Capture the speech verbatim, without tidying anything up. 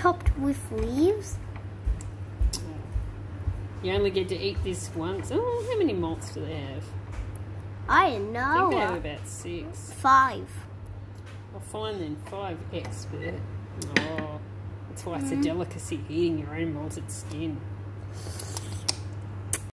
topped with leaves. You only get to eat this once. Oh, how many moults do they have? I don't know. I think they have about six. Five. I'll find then five expert. Oh, that's why it's Mm. a delicacy eating your own molted skin.